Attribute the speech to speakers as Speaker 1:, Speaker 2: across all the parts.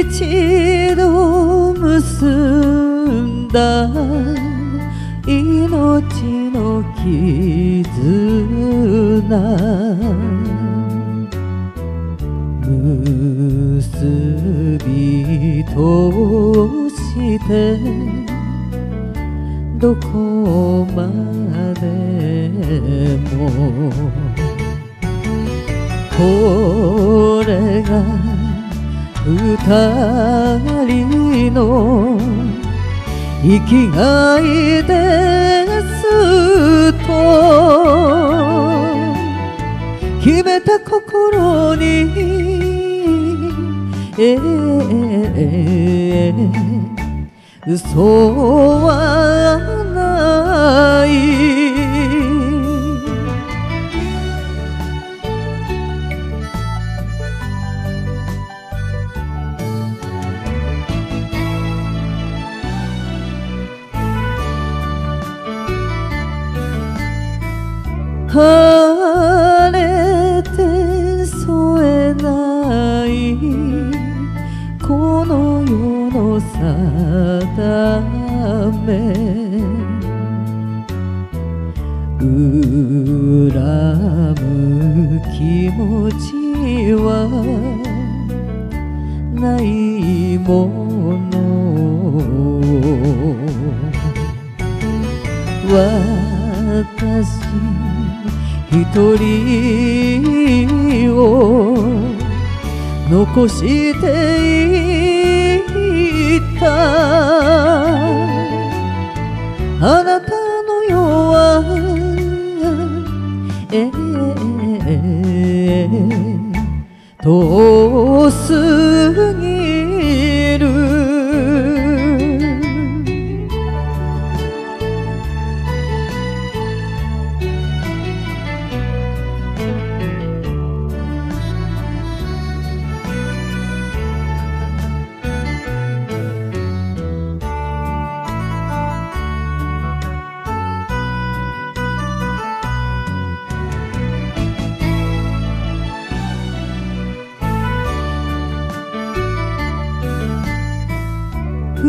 Speaker 1: 一度結んだ命の絆結び通してどこまでもこれが二人の生きがいですと決めた心に嘘はない晴れて添えないこの世の定め恨む気持ちはないもの私一人を残していったあなたの世は遠すぎる古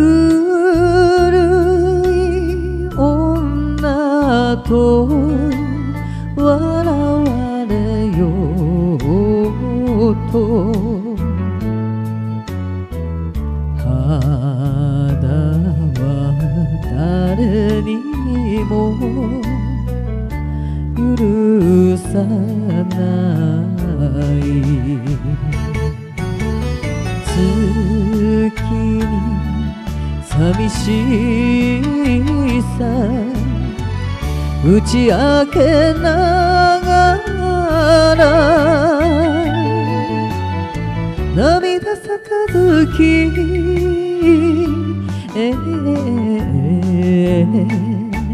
Speaker 1: い女と笑われようと肌は誰にも許さない月に寂しさ打ち明けながら涙杯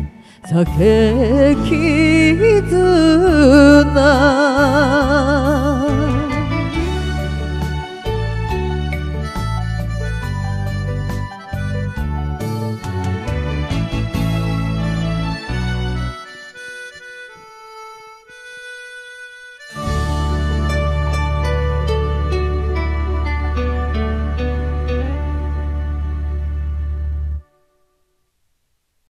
Speaker 1: 酒絆